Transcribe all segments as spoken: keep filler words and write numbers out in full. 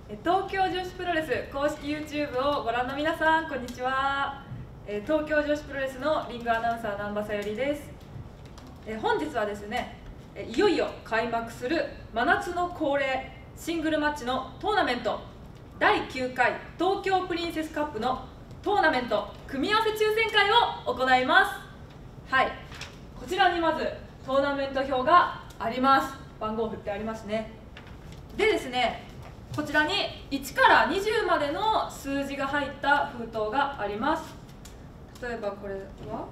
東京女子プロレス公式 ユーチューブ をご覧の皆さん、こんにちは。東京女子プロレスのリングアナウンサー南波さよりです。本日はですね、いよいよ開幕する真夏の恒例シングルマッチのトーナメントだいきゅうかい東京プリンセスカップのトーナメント組み合わせ抽選会を行います。はい、こちらにまずトーナメント表があります。番号振ってありますね。でですね、こちらにいちからにじゅうまでの数字が入った封筒があります。例えばこれは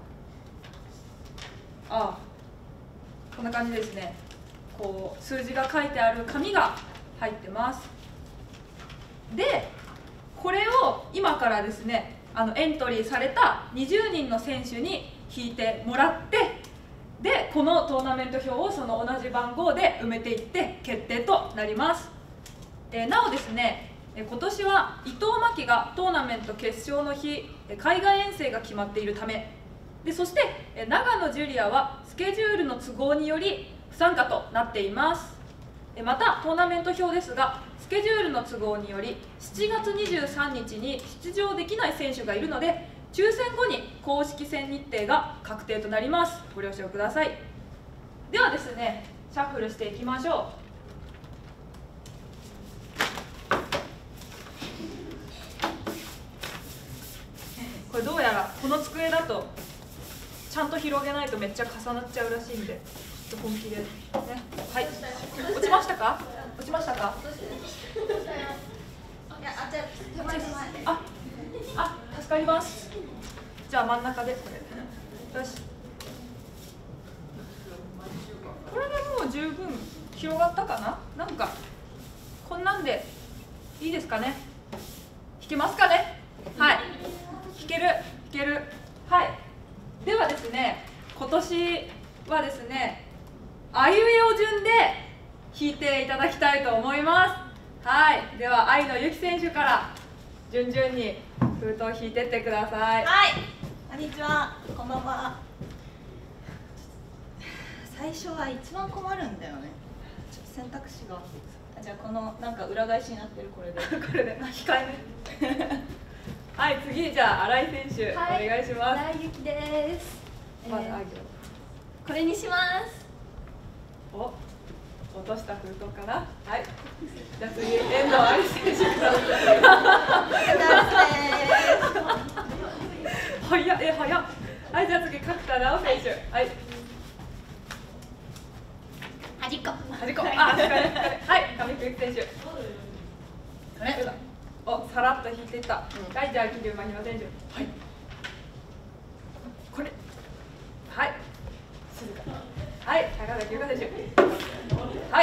ああこんな感じですね。こう数字が書いてある紙が入ってます。でこれを今からですね、あのエントリーされたにじゅうにんの選手に引いてもらって、でこのトーナメント表をその同じ番号で埋めていって決定となります。えー、なおですね、今年は伊藤真希がトーナメント決勝の日海外遠征が決まっているためで、そして長野ジュリアはスケジュールの都合により不参加となっています。またトーナメント表ですが、スケジュールの都合によりしちがつにじゅうさんにちに出場できない選手がいるので、抽選後に公式戦日程が確定となります。ご了承ください。ではですね、シャッフルしていきましょう。これどうやらこの机だとちゃんと広げないとめっちゃ重なっちゃうらしいんで、ちょっと本気でね。はい、落ちましたか？落ちましたか？あ、あ、助かります。じゃあ真ん中でこれ。よし。これでもう十分広がったかな？なんかこんなんでいいですかね？弾けますかね？はい。弾ける、弾ける。はい。ではですね、今年はですね、あいうえお順で弾いていただきたいと思います。はい。では愛のゆき選手から順々に封筒を引いてってください。 はい。こんにちは。こんばんは。最初は一番困るんだよね。ちょっと選択肢が。じゃあこのなんか裏返しになってるこれで。 これで控えめ。はい、次じゃあ新井選手、はい、お願いします。 新井ゆきです。 まず、えー、 これにします。 お、落とした封筒かな。はい。じゃあ次遠藤愛選手から。早っ、え早っ。はい、じゃあ次角田直選手。はい。 端っこ。 端っこ。あ、疲れ疲れ。はい、上久選手。あれ。お、さらっと引いていった。うん、はい、じゃあ桐生真宙選手。はい。これ。はい。静か。はい、高田久香選手。はい。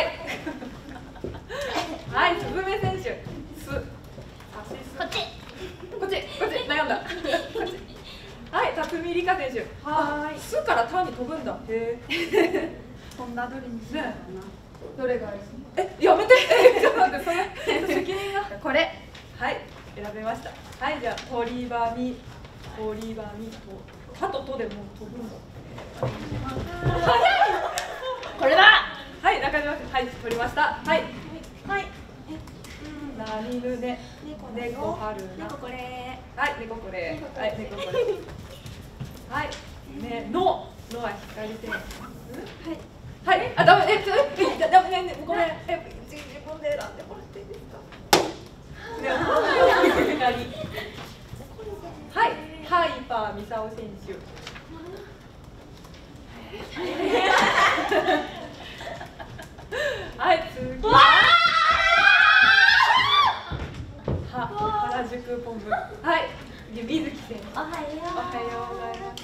はい、つぶめ選手。す。こっち。 こっち、こっち、悩んだ。こっち。はい、辰巳梨花選手。はい。すからターンに飛ぶんだ。へえ。 こんなどれにしようかな。 どれがいい？え、やめて。ちょっと待って、それ責任が。これ。はい、選べました。はい、じゃあトリバミ、トリバミと、ハとトでもう飛ぶんだ。 これだ。 はい、中島君、はい、取りました。はい。 はい。 なにぬね、猫はるな。 猫これ。 はい、猫これ。はい、猫これ。はい、ね、の、のは光選手。はい。はい、あ、ダメ、え、ちょ、え、ダメ、ね、ね、ごめん、え、自分で選んでもらっていいですか。はい、ハイパーミサオ選手。はい、次。は、原宿ポンプ。はい、水木選手。 おはよう。 おはようございます。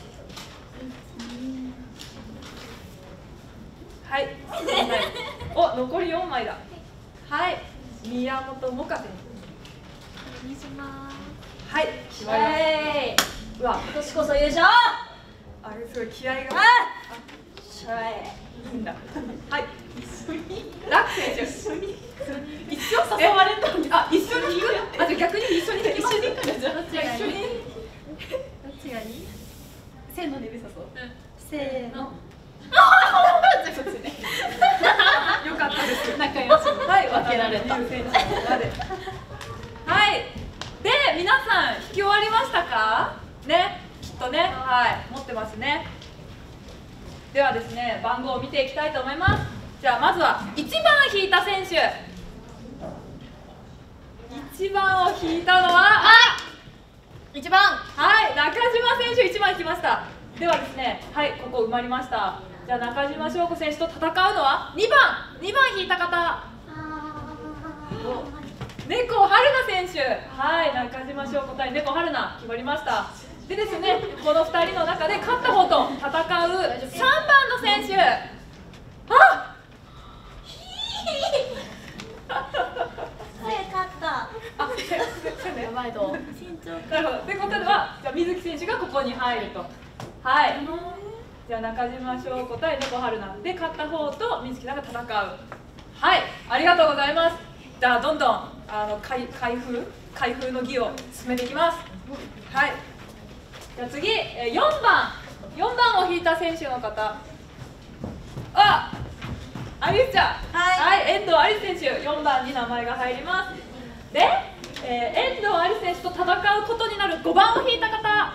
はい、お、残りよんまいだ。はい、宮本萌歌選手。 にします。 はい、決まりました。うわ、 今年こそ優勝。 あれすごい気合が。 あ、 しゃえ、いいんだ。はい、一緒に。ラク選手。一緒に。一緒誘われたんで。あ、一緒に行く。あ、じゃ逆に一緒に行きます。一緒に行く。じゃあどっちがいい？どっちがいい？ せーので指さそう。 せーの。 よかった。 仲良しにはい、 分けられた。 渡辺美優選手まで。はい。で、皆さん引き終わりましたか？ね、きっとね、はい、持ってますね。ではですね、番号を見ていきたいと思います。じゃあまずはいちばん引いた選手。いちばんを引いたのは、あ、 いちばん。 はい、中島選手いちばん引きました。ではですね、はい、ここ埋まりました。じゃあ中島翔子選手と戦うのはにばん、にばん引いた方。猫春菜選手、はい、中島翔子対猫春菜決まりました。でですね、このふたりの中で勝った方と戦うさんばんの選手。あ、 勝った。 あ、せめやばいと。身長。 なるほど。ということでは、じゃあ水木選手がここに入ると。はい。じゃあ中島翔子対猫春菜で勝った方と水木さんが戦う。はい、ありがとうございます。じゃあどんどんあの開開封開封の儀を進めていきます。はい。じゃあ次、えー、よんばんよんばんを引いた選手の方。あ、アリスちゃん。はい、はい、遠藤アリス選手よんばんに名前が入ります。で、えー、遠藤アリス選手と戦うことになるごばんを引いた方。 はい。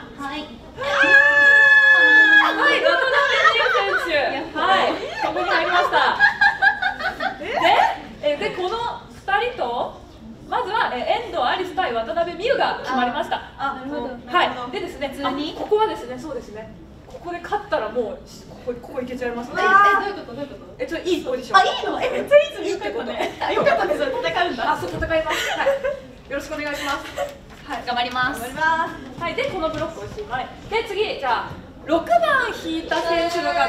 はい、渡辺美優選手、はい、ここに入りました。で、えでこのふたりとまずはえ遠藤アリス対渡辺美優が決まりました。 あ、なるほど。 はい、でですね、 普通にここはですね、そうですね。ここで勝ったらもうここここいけちゃいますね。 え、どういうことどういうこと？ え、ちょっといいポジション。 あ、いいの？え、めっちゃいいぞ。いいってことね。あ、よかったね。それ戦うんだ。 あ、そう戦います。はい、よろしくお願いします。はい、 頑張ります。 頑張ります。はい、でこのブロックをしまい。で次じゃあろくばん引いた選手の方。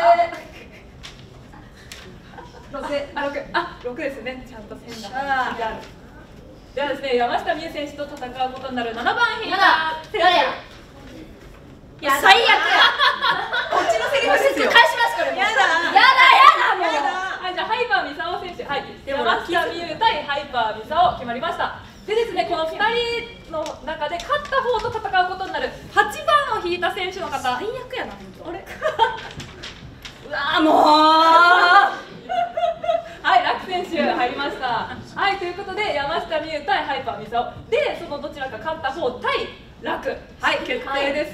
ろく、あ、ろく、あ、ろくですね。ちゃんと線が引いてある。ではですね、山下美夢選手と戦うことになるななばん引いた選手。 いや、最悪。こっちのセリフですよ。返しますこれ。やだ。やだやだもう。 はい、じゃあハイパーミサオ選手、はい、山下美夢対ハイパーミサオ決まりました。でですね、このふたりの中で勝った方と戦うことになるはちばんを引いた選手の方。最悪やな、本当。あれうわーもうはい、楽選手入りました。はい、ということで山下美夢対ハイパーミサオで、そのどちらか勝った方対楽、はい、決定です。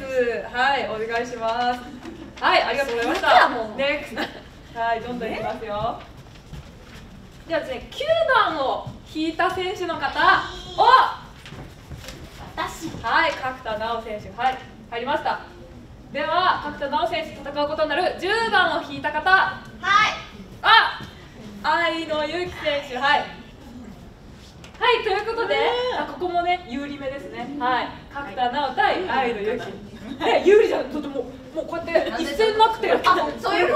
はい、お願いします。はい、ありがとうございました。ネクスト。はい、どんどんいきますよ。ではですね、きゅうばんを引いた選手の方。お、 私。はい、 角田直選手、はい、入りました。では角田直選手と戦うことになるじゅうばんを引いた方。はい。あ、愛野由紀選手、はい。はい、ということで、あ、ここもね、有利目ですね。はい、角田直対愛野由紀。え、有利じゃん、とても、もうこうやって一戦なくて。 あ、そういうこと？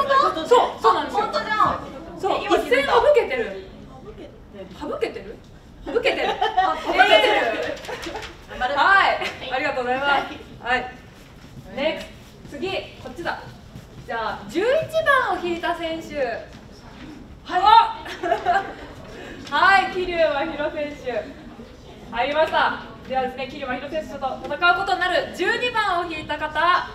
そう、そうなんですよ。 本当じゃん。 そう、一戦省けてる。省けてる？省けてる。あ、省けてる。はい、ありがとうございます。はい。ネクスト、次、こっちだ。じゃあ、じゅういちばんを引いた選手。はい。はい、桐生真宙選手。入りました。ではですね、桐生真宙選手と戦うことになるじゅうにばんを引いた方。はい、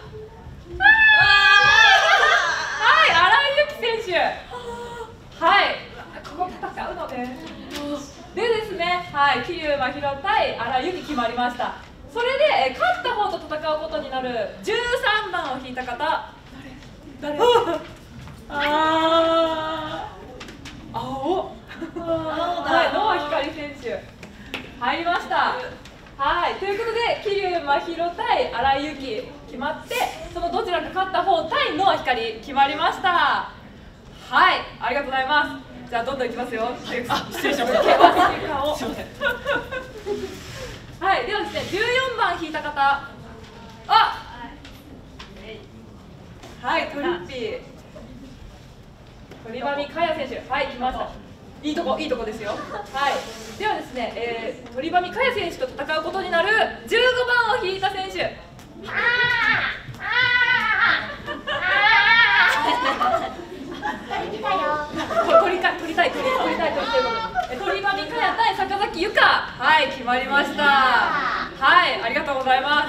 新井由紀選手。はい、ここ戦うのね。でですね、はい、桐生真宙対新井由紀決まりました。それで勝った方と戦うことになるじゅうさんばんを引いた方。誰？誰？ああ、青。はい、ノア光選手入りました。はい、ということで桐生真宙対新井由紀決まって、そのどちらか勝った方対ノア光決まりました。はい、ありがとうございます。じゃあどんどんいきますよ。あ、失礼しました。険しい顔。はい、ではですね、じゅうよんばん引いた方。あ、はい、トリッピー鳥羽美香也選手、はい、来ました。いいとこ、いいとこですよ。はい、ではですね、えー、鳥羽美香也選手と戦うことになるじゅうごばんを引いた選手。取りたい、取りたい、取りたい、取りたい、取りたい。鳥羽美香也対坂崎優香、はい、決まりました。はい、ありがとうございます。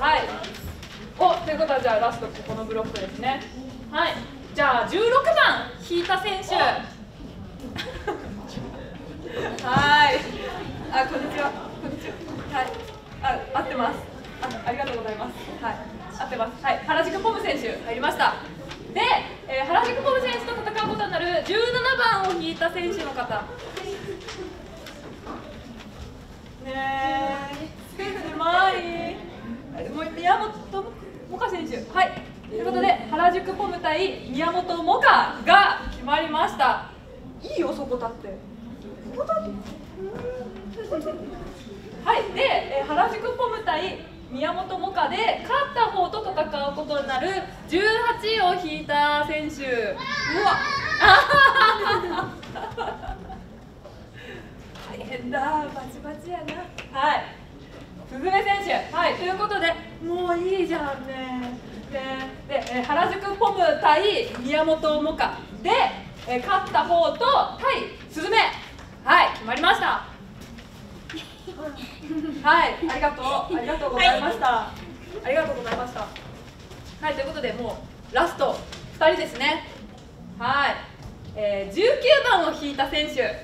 はい。お、ということは、じゃあ、ラスト、ここのブロックですね。はい、じゃあ、じゅうろくばん引いた選手。 はい。あ、こんにちは。こんにちは。はい。あ、合ってます。あ、ありがとうございます。はい。合ってます。はい。原宿ポム選手入りました。で、えー、原宿ポム選手と戦うことになるじゅうななばんを引いた選手の方。ねえ。狭い。もう宮本萌歌選手。はい。ということで原宿ポム対宮本萌歌が決まりました。いいよそこ立って。そこ立って。はい。で、えー、原宿ポム対宮本萌歌で勝った方と戦うことになるじゅうはちいを引いた選手。うわ。大変だ。バチバチやな。はい。鈴芽選手。はい。ということでもういいじゃんね。で、で、えー、原宿ポム対宮本萌歌で、えー、勝った方と対鈴芽。はい。決まりました。はい、ありがとう、ありがとうございました。はい、ありがとうございました。はい、ということで、もうラストふたりですね。はい、えー、じゅうきゅうばんを引いた選手。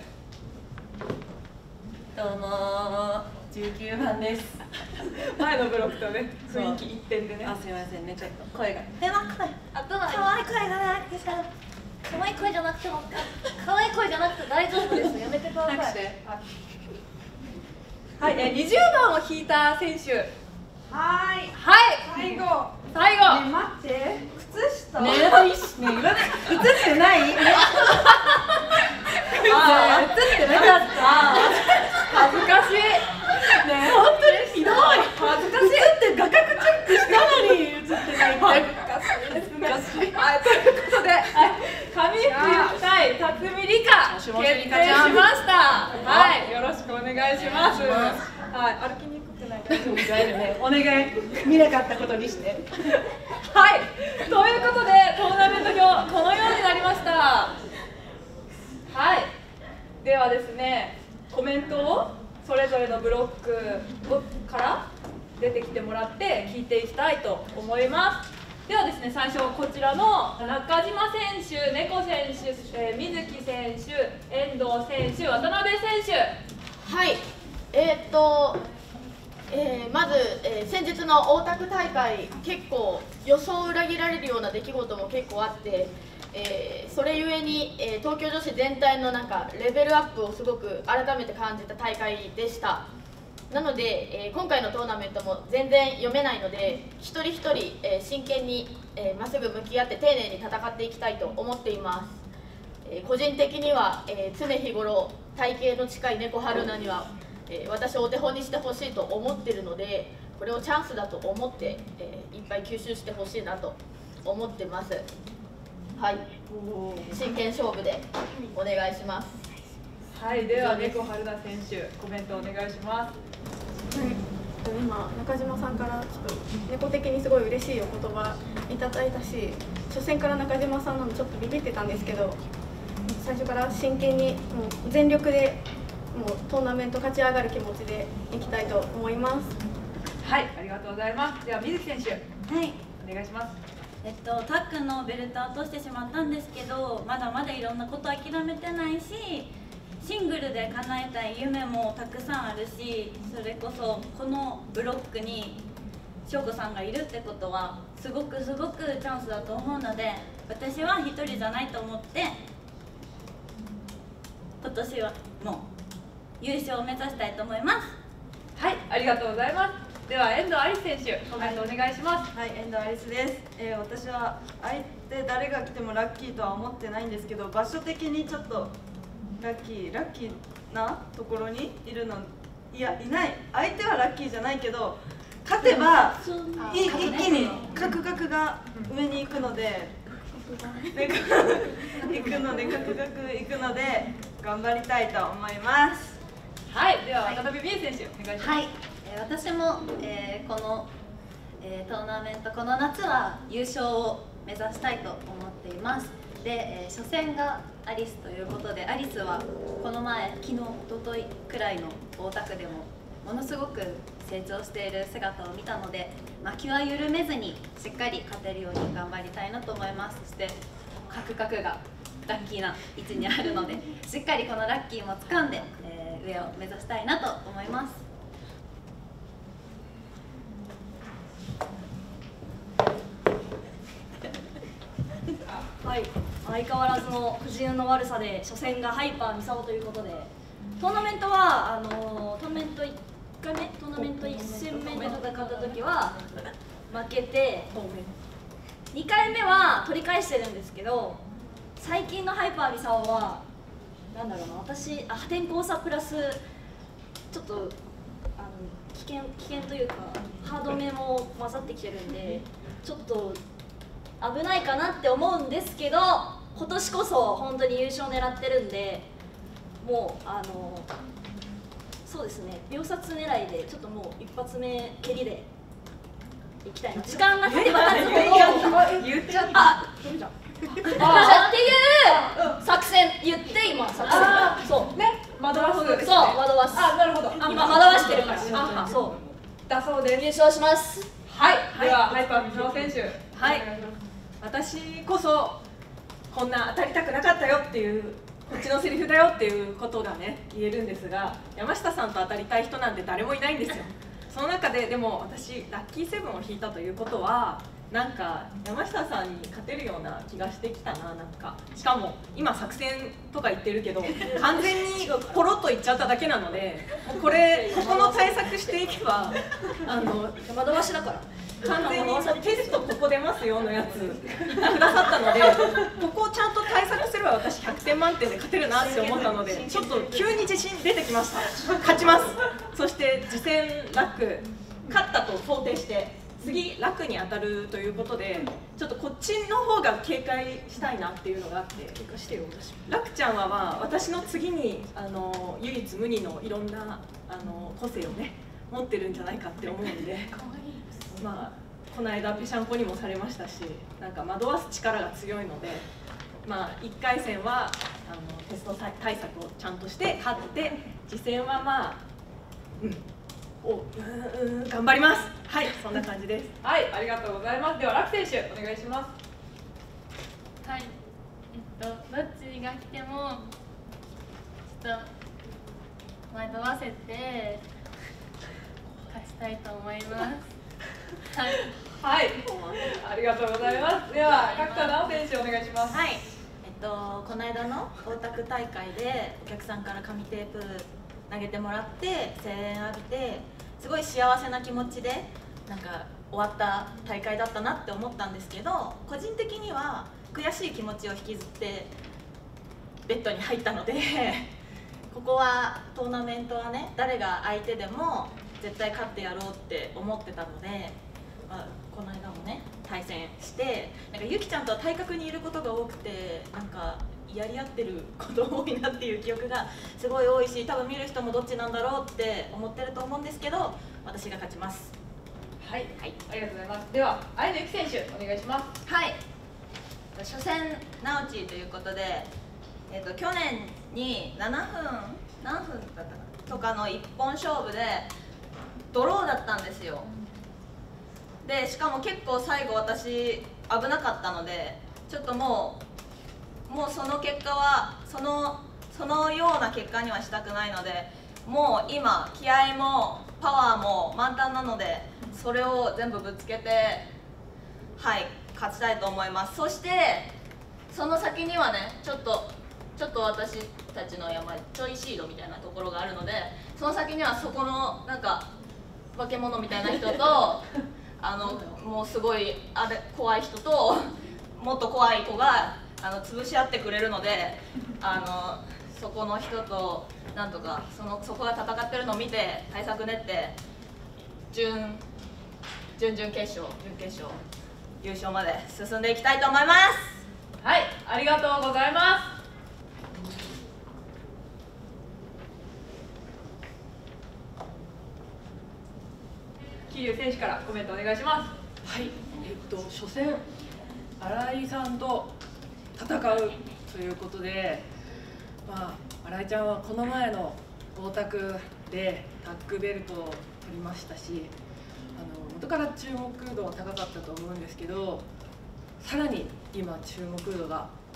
どうもー、じゅうきゅうばんです。 前のブロックとね、雰囲気一点でね。 あ、すみませんね、ちょっと声が。え、なんか、 あとは可愛い声がなくてさ。 可愛い声じゃなくても可愛い声じゃなくて大丈夫です。やめてください。 はい、えー、にじゅうばんを引いた選手。 はい。 はい。 最後。 最後。 ね、待って。靴下。 ね、ね、言わない。映ってない。あ、映ってなかった。 恥ずかしい。ね、 本当にひどい。 恥ずかしい。 映って画角チェックしたのに映ってない。 恥ずかしいですね。はい、ということで、上福対辰巳梨花決定しました。はい、よろしくお願いします。はい、歩きにくくない大丈夫ですね。 お願い。見なかったことにして。 はい、ということでトーナメント表このようになりました。はい、ではですね、コメントをそれぞれのブロックから出てきてもらって聞いていきたいと思います。ではですね、最初こちらの中島選手、猫選手、えー、水木選手、遠藤選手、渡辺選手。 はい、えー、っと、えー、まず、えー、先日の大田区大会、結構予想を裏切られるような出来事も結構あって、えー、それゆえに、えー、東京女子全体のなんかレベルアップをすごく改めて感じた大会でした。なので、えー、今回のトーナメントも全然読めないので、一人一人、えー、真剣にま、えー、っすぐ向き合って丁寧に戦っていきたいと思っています。えー、個人的には、えー、常日頃体型の近い猫春菜には、えー、私をお手本にしてほしいと思っているので、これをチャンスだと思って、えー、いっぱい吸収してほしいなと思ってます。はい、真剣勝負でお願いします。 はい、では猫春菜選手、コメントお願いします。 はい、今中島さんからちょっと猫的にすごい嬉しいお言葉いただいたし、初戦から中島さんなのちょっとビビってたんですけど、最初から真剣にもう全力でもうトーナメント勝ち上がる気持ちでいきたいと思います。 はい、ありがとうございます。では水木選手、 はい、 お願いします。 えっと、タックのベルト落としてしまったんですけど、まだまだいろんなこと諦めてないし、シングルで叶えたい夢もたくさんあるし、それこそこのブロックに翔子さんがいるってことはすごくすごくチャンスだと思うので、私は一人じゃないと思って今年はもう優勝を目指したいと思います。 はい、ありがとうございます。では遠藤アリス選手、コメントお願いします。 はい、遠藤アリスです。えー、私は相手誰が来てもラッキーとは思ってないんですけど、場所的にちょっとラッキーラッキーなところにいるの、いやいない。相手はラッキーじゃないけど、勝てばい一気にカクカクが上に行くので、行くのでカクカク行くので頑張りたいと思います。 はい、では渡辺美恵選手、お願いします。 はい、えー、私も、えー、この、えー、トーナメントこの夏は優勝を目指したいと思っています。で、えー、初戦がアリスということで、アリスはこの前昨日一昨日くらいの大田区でもものすごく成長している姿を見たので、まあ、気は緩めずにしっかり勝てるように頑張りたいなと思います。そしてカクカクがラッキーな位置にあるので、しっかりこのラッキーも掴んで、えー、上を目指したいなと思います。 はい、相変わらずの不自由の悪さで初戦がハイパーミサオということで、トーナメントはあのトーナメントいっかいめトーナメントいっ戦目で戦った時は負けて、にかいめは取り返してるんですけど、最近のハイパーミサオはなんだろうな、私あ破天荒さプラスちょっとあの危険危険というかハードめも混ざってきてるんで、ちょっと危ないかなって思うんですけど、今年こそ本当に優勝狙ってるんで、もうあのそうですね、秒殺狙いでちょっともう一発目蹴りでいきたいな。時間が経てば経つほど言っちゃった。 あっていう作戦言って今作戦そうね、惑わすですね。 そう惑わす。 あ、なるほど。 今惑わしてるからあ、 そうだそうです。 優勝します。 はい、ではハイパーミサオ選手。 はい、私こそこんな当たりたくなかったよっていう、こっちのセリフだよっていうことがね言えるんですが、山下さんと当たりたい人なんて誰もいないんですよ。その中ででも私ラッキーセブンを引いたということは、なんか山下さんに勝てるような気がしてきたな。なんかしかも今作戦とか言ってるけど完全にポロッと言っちゃっただけなので、もうこれここの対策していけばあの惑わしだから完全にテストここ出ますよのやつ言ってくださったので、ここをちゃんと対策すれば私ひゃくてん満点で勝てるなって思ったので、ちょっと急に自信出てきました。勝ちます。そして次戦楽勝ったと想定して次楽に当たるということで、ちょっとこっちの方が警戒したいなっていうのがあって、警戒してよ私。楽ちゃんはまあ私の次にあの唯一無二のいろんなあの個性をね持ってるんじゃないかって思うんで、まあこの間ぺしゃんこにもされましたし、なんか惑わす力が強いので、まあいっかい戦はあのテスト対策をちゃんとして勝って、次戦はまあうんおうーん頑張ります。はい、そんな感じです。 はい、ありがとうございます。では楽選手お願いします。 はい、えっとどっちが来てもちょっと惑わせて勝ちたいと思います。はい。 はい、ありがとうございます。では角田直選手お願いします。 はい、えっとこの間の大田区大会でお客さんから紙テープ投げてもらって声援浴びて、すごい幸せな気持ちでなんか終わった大会だったなって思ったんですけど、個人的には悔しい気持ちを引きずってベッドに入ったのでここはトーナメントはね、誰が相手でも絶対勝ってやろうって思ってたので、まあ、この間もね対戦して、なんかゆきちゃんとは対角にいることが多くて、なんかやり合ってること多いなっていう記憶がすごい多いし、多分見る人もどっちなんだろうって思ってると思うんですけど、私が勝ちます。 はい、はい、ありがとうございます。では綾野ゆき選手お願いします。 はい、初戦ナウチーということで、えー、と去年にななふん何分だったかなとかの一本勝負でドローだったんですよ。でしかも結構最後私危なかったので、ちょっともうもうその結果はそのそのような結果にはしたくないので、もう今気合もパワーも満タンなので、それを全部ぶつけてはい勝ちたいと思います。そしてその先にはね、ちょっとちょっと私たちの山ちょいシードみたいなところがあるので、その先にはそこのなんか化け物みたいな人とあのもうすごいあれ怖い人ともっと怖い子があの潰し合ってくれるので、あのそこの人となんとかそのそこが戦ってるのを見て対策練って準準々決勝準決勝優勝まで進んでいきたいと思います。 はい、ありがとうございます。桐生選手からコメントお願いします。 はい、えっと初戦新井さんと戦うということで、まあ新井ちゃんはこの前の大田区でタッグベルトを取りましたし、あの元から注目度は高かったと思うんですけど、さらに今注目度が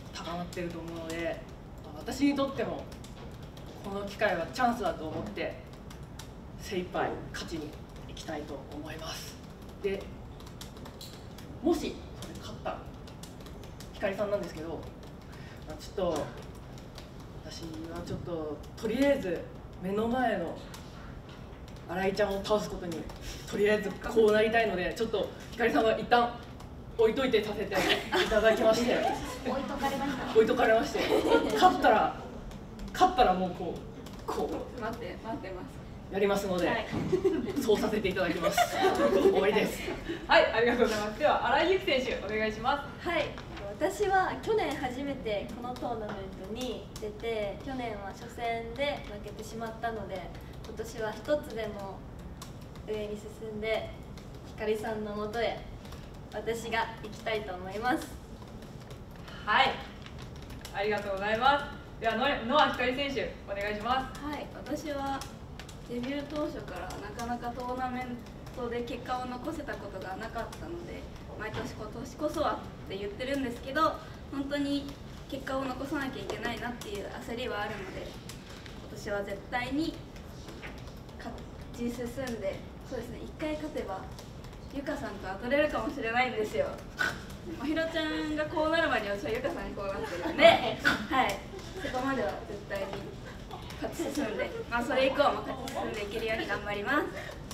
高まっていると思うので、私にとってもこの機会はチャンスだと思って精一杯勝ちにいきたいと思います。でもしそれ勝ったひかりさんなんですけど、ちょっと私はちょっととりあえず目の前の新井ちゃんを倒すことにとりあえずこうなりたいので、ちょっとひかりさんは一旦置いといてさせていただきまして置いとかれました置いとかれまして勝ったら勝ったらもうこうこう待って待ってます。 やりますので、はい、そうさせていただきます。終わりです。 はい、ありがとうございます。では新井由紀選手お願いします。 はい、私は去年初めてこのトーナメントに出て、去年は初戦で負けてしまったので、今年は一つでも上に進んでひかりさんのもとへ私が行きたいと思います。 はい、ありがとうございます。ではノアひかり選手お願いします。 はい、私はデビュー当初からなかなかトーナメントで結果を残せたことがなかったので、毎年今年こそはって言ってるんですけど、本当に結果を残さなきゃいけないなっていう焦りはあるので、今年は絶対に勝ち進んで、そうですね、いっかい勝てばゆかさんと当たれるかもしれないんですよ。まひろちゃんがこうなる前に私はゆかさんにこうなってるんで、はい、そこまでは絶対に勝ち進んで、まあ、それ以降も勝ち進んでいけるように頑張ります。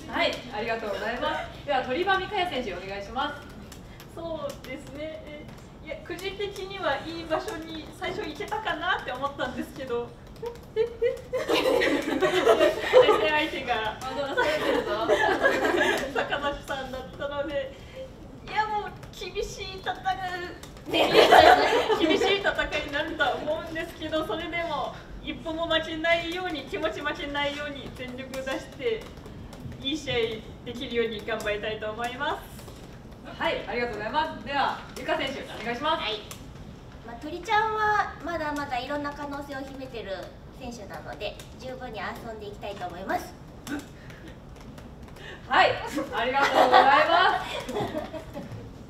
はい、ありがとうございます。では鳥羽美香也選手お願いします。 そうですね、えいやくじ的にはいい場所に最初行けたかなって思ったんですけど対戦相手が惑わされてるぞ坂崎さんだったので、いやもう厳しい戦い厳しい戦いになるとは思うんですけど、それでも一歩も負けないように、気持ち負けないように全力出していい試合できるように頑張りたいと思います。 はい、ありがとうございます。ではゆか選手お願いします。 はい、まあ、鳥ちゃんはまだまだいろんな可能性を秘めてる選手なので、十分に遊んでいきたいと思います。 はい、ありがとうございます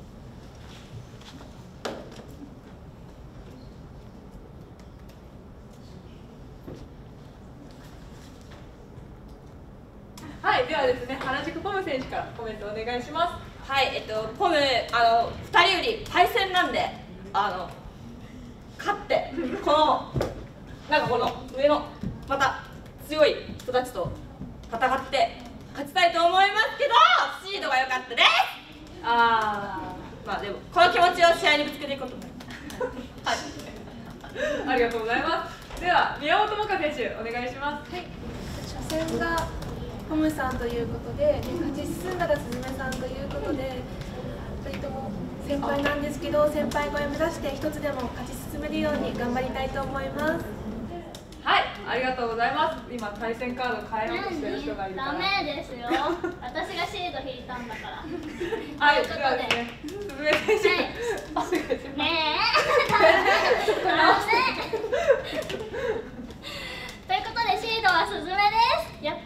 はい、ではですね、原宿ポム選手からコメントお願いします。 はい、えっと、ポム、あの、ふたりより対戦なんで、あの、勝って、この、なんかこの上の、また強い人たちと戦って勝ちたいと思いますけど、シードが良かったです。あー、まあでも、この気持ちを試合にぶつけていこうと思います。 はい、ありがとうございます。では、宮本萌歌選手、お願いします。 はい、初戦がポムさんということで、勝ち進んだらすずめさんということで、ふたりとも先輩なんですけど、先輩超え目指して一つでも勝ち進めるように頑張りたいと思います。 はい、ありがとうございます。今対戦カード変えようとしてる人がいるから。 ダメですよ。私がシード引いたんだから。 はい、ではですね、すずめ選手、お願いします。 ねえ。ダメ。ということでシードはすずめです。やった。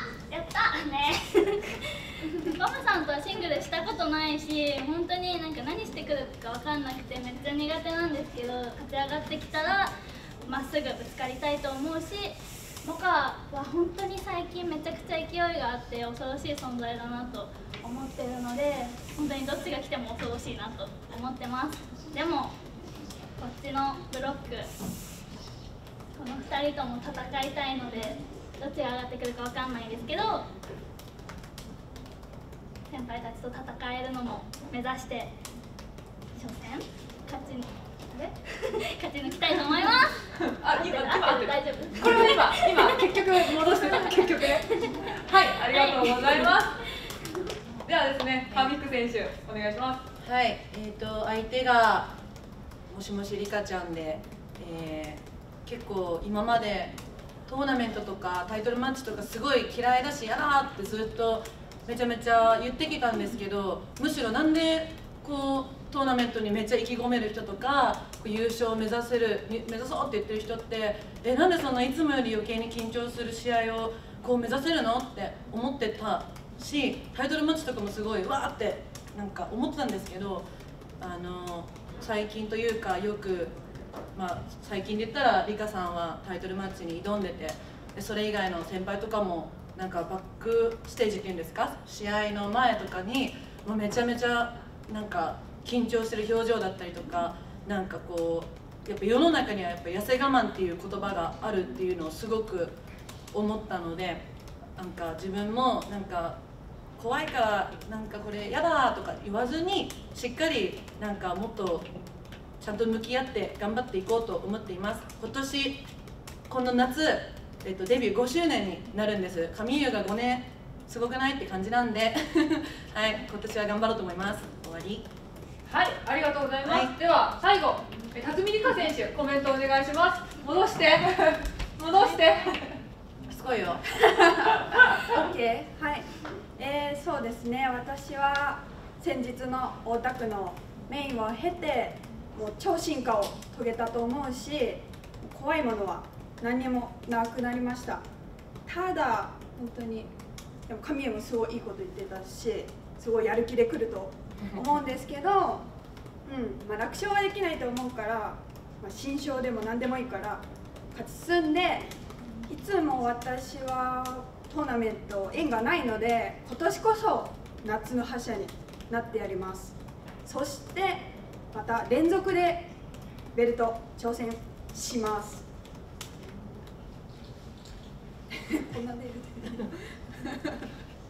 やったね。バムさんとはシングルしたことないし、本当になんか何してくるか分かんなくてめっちゃ苦手なんですけど、勝ち上がってきたらまっすぐぶつかりたいと思うし、モカは本当に最近めちゃくちゃ勢いがあって恐ろしい存在だなと思ってるので、本当にどっちが来ても恐ろしいなと思ってます。でもこっちのブロック、このふたりとも戦いたいので、どっちが上がってくるかわかんないですけど、先輩たちと戦えるのも目指して初戦勝ちにあれ勝ち抜きたいと思います。 あ、今今合ってる。 大丈夫。 これは今今結局戻してた結局ね。はい、ありがとうございます。ではですね、ファミック選手お願いします。 はい、えっ、ー、と相手がもしもしリカちゃんで、えー、結構今までトーナメントとかタイトルマッチとかすごい嫌いだし嫌だってずっとめちゃめちゃ言ってきたんですけど、むしろなんでこうトーナメントにめっちゃ意気込める人とか優勝を目指せる目指そうって言ってる人ってえなんでそんないつもより余計に緊張する試合をこう目指せるのって思ってたし、タイトルマッチとかもすごいわーってなんか思ってたんですけど、あの最近というかよくまあ、最近で言ったらリカさんはタイトルマッチに挑んでて、でそれ以外の先輩とかもなんかバックステージっていうんですか、試合の前とかにもうめちゃめちゃなんか緊張してる表情だったりとか、なんかこうやっぱ世の中にはやっぱ痩せ我慢っていう言葉があるっていうのをすごく思ったので、なんか自分もなんか怖いからなんかこれやだとか言わずに、しっかりなんかもっとちゃんと向き合って頑張っていこうと思っています。今年この夏、えっと、デビューごしゅうねんになるんです。神優がごねんすごくないって感じなんではい、今年は頑張ろうと思います。終わり。 はい、ありがとうございます。はい、では最後、辰巳梨花選手コメントお願いします。戻して戻してすごいよオッケー、はい、えー、そうですね、私は先日の大田区のメインを経てもう超進化を遂げたと思うし、怖いものは何にもなくなりました。ただ本当にでも神谷もすごいいいこと言ってたし、すごいやる気で来ると思うんですけど、うんまあ、楽勝はできないと思うから、まあ、新勝でも何でもいいから勝ち進んで、いつも私はトーナメント縁がないので、今年こそ夏の覇者になってやります。そしてまた連続でベルト挑戦しますこんなメールで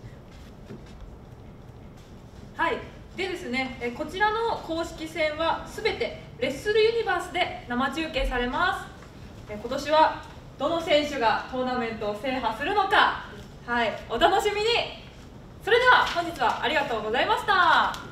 はいでですね、えこちらの公式戦はすべてレッスルユニバースで生中継されます。え今年はどの選手がトーナメントを制覇するのか、はい、お楽しみに。それでは本日はありがとうございました。